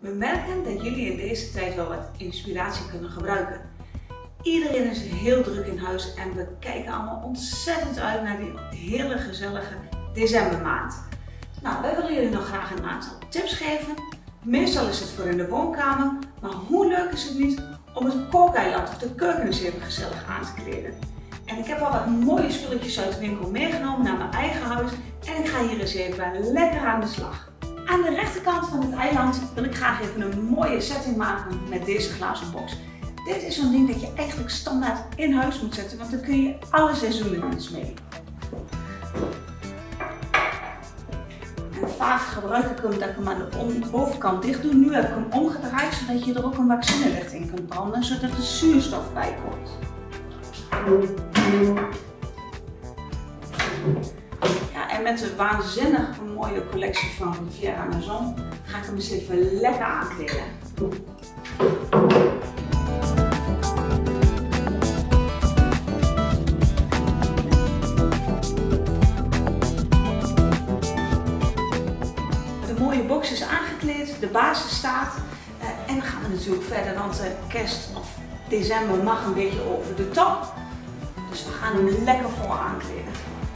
We merken dat jullie in deze tijd wel wat inspiratie kunnen gebruiken. Iedereen is heel druk in huis en we kijken allemaal ontzettend uit naar die hele gezellige decembermaand. Nou, wij willen jullie nog graag een aantal tips geven. Meestal is het voor in de woonkamer, maar hoe leuk is het niet om het kookeiland of de keuken eens even gezellig aan te kleden. En ik heb al wat mooie spulletjes uit de winkel meegenomen naar mijn eigen huis en ik ga hier eens even lekker aan de slag. Aan de rechterkant van het eiland wil ik graag even een mooie setting maken met deze glazen box. Dit is zo'n ding dat je eigenlijk standaard in huis moet zetten, want dan kun je alle seizoenen eens mee. En vaak gebruik ik hem dat ik hem aan de bovenkant dicht doe. Nu heb ik hem omgedraaid zodat je er ook een vaccinelicht in kunt branden, zodat er zuurstof bij komt. Ja, en met de waanzinnig mooie collectie van Riviera Maison ga ik hem eens even lekker aankleden. De mooie box is aangekleed, de basis staat en dan gaan we natuurlijk verder, want kerst of december mag een beetje over de top. Dus we gaan hem lekker vol aankleden.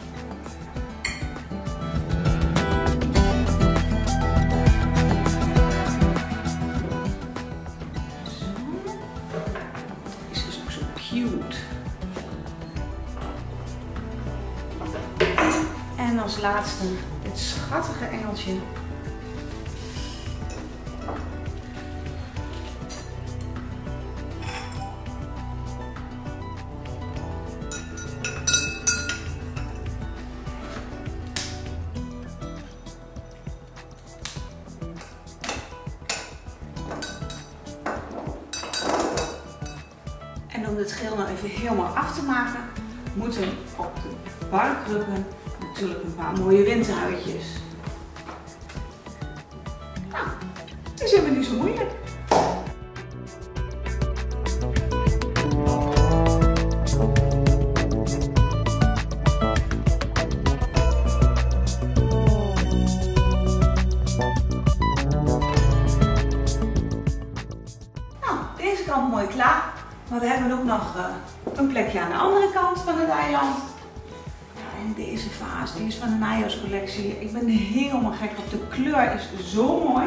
Deze is ook zo cute. En als laatste dit schattige engeltje. En om dit geheel nou even helemaal af te maken, moeten op de buikrukken natuurlijk een paar mooie winterhuidjes. Nou, het is helemaal niet zo moeilijk. Nou, deze kant mooi klaar. Maar we hebben ook nog een plekje aan de andere kant van het eiland. Ja, en deze vaas, die is van de najaarscollectie. Ik ben helemaal gek op. De kleur is zo mooi.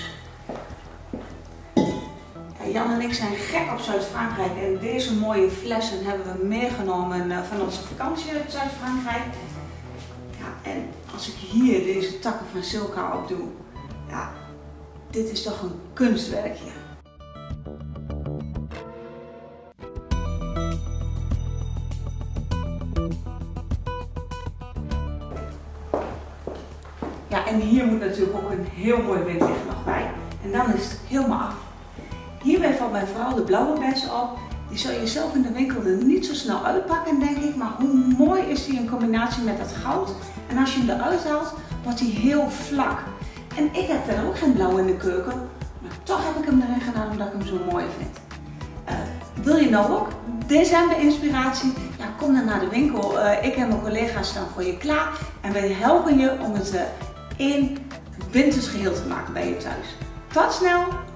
Ja, Jan en ik zijn gek op Zuid-Frankrijk. En deze mooie flessen hebben we meegenomen van onze vakantie uit Zuid-Frankrijk. Ja, en als ik hier deze takken van Silka op doe, ja, dit is toch een kunstwerkje. Ja, en hier moet natuurlijk ook een heel mooi windlicht nog bij. En dan is het helemaal af. Hierbij valt mij vooral de blauwe bessen op. Die zou je zelf in de winkel er niet zo snel uitpakken, denk ik. Maar hoe mooi is die in combinatie met dat goud. En als je hem eruit haalt, wordt hij heel vlak. En ik heb verder ook geen blauw in de keuken. Maar toch heb ik hem erin gedaan omdat ik hem zo mooi vind. Wil je nou ook december inspiratie? Ja, kom dan naar de winkel. Ik en mijn collega's staan voor je klaar. En wij helpen je om het één winters geheel te maken bij je thuis. Tot snel!